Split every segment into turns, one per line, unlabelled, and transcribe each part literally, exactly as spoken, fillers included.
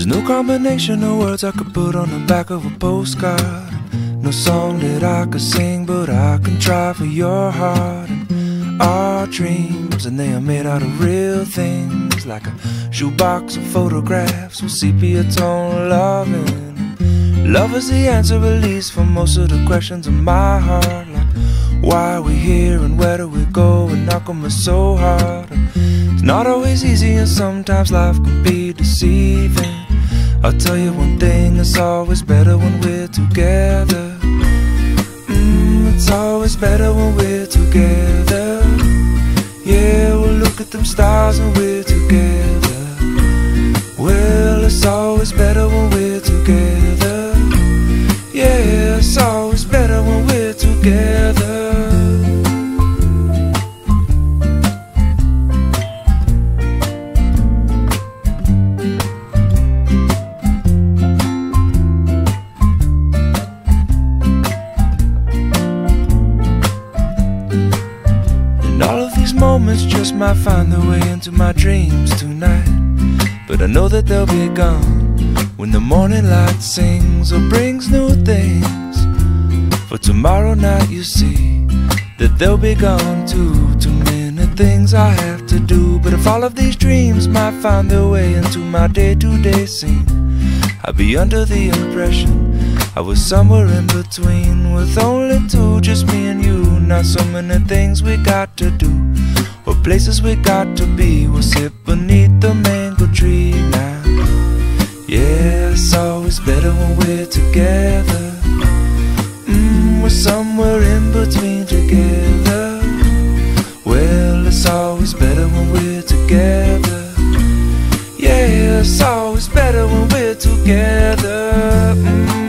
There's no combination of words I could put on the back of a postcard. No song that I could sing, but I can try for your heart. And our dreams, and they are made out of real things, like a shoebox of photographs with sepia tone loving. Love is the answer, at least, for most of the questions in my heart, like why are we here and where do we go, and how come it's so hard. And it's not always easy, and sometimes life can be deceiving. I'll tell you one thing, it's always better when we're together. Mm, it's always better when we're together. Yeah, we'll look at them stars and we're together. Well, it's always better when we're together. Yeah, it's always better when we're together. Moments just might find their way into my dreams tonight, but I know that they'll be gone when the morning light sings or brings new things. For tomorrow night you see that they'll be gone too. Too many things I have to do, but if all of these dreams might find their way into my day-to-day scene, I'd be under the impression I was somewhere in between, with only two, just me and you. Not so many things we got to do, or places we got to be. We'll sit beneath the mango tree now. Yeah, it's always better when we're together. Mm, we're somewhere in between together. Well, it's always better when we're together. Yeah, it's always better when we're together. Mm.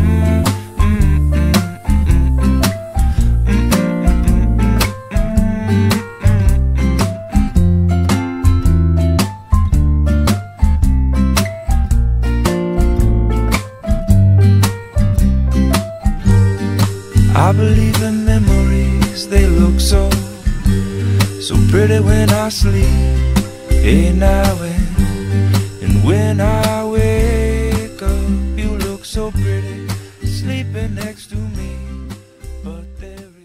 I believe in memories, they look so, so pretty when I sleep. Hey now and, and when I wake up, you look so pretty, sleeping next to me. But there is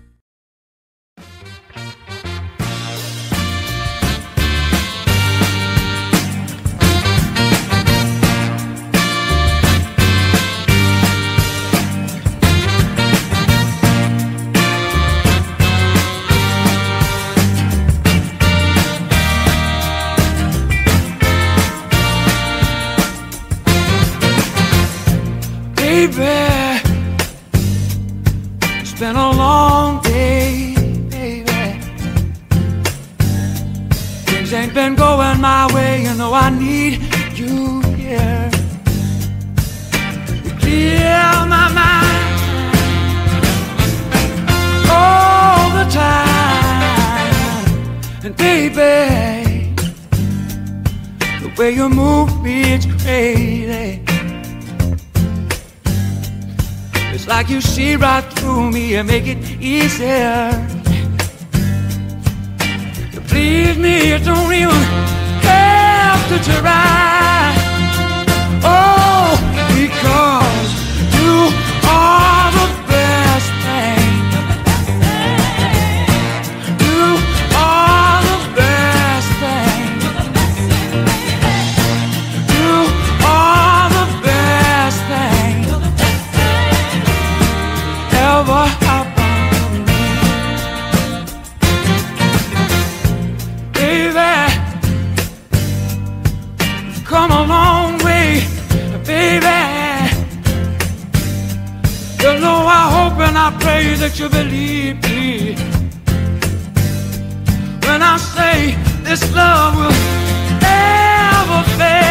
it's been a long day, baby. Things ain't been going my way, you know I need you here. You clear my mind all the time. And baby, the way you move me, it's crazy. It's like you see right through me and make it easier. To please me, you don't even have to try. Oh, because you are the best thing. You are the best thing. You are the best thing ever happened to me. Baby, you've come a long way, baby. You know I hope and I pray that you believe me when I say this love will never fail.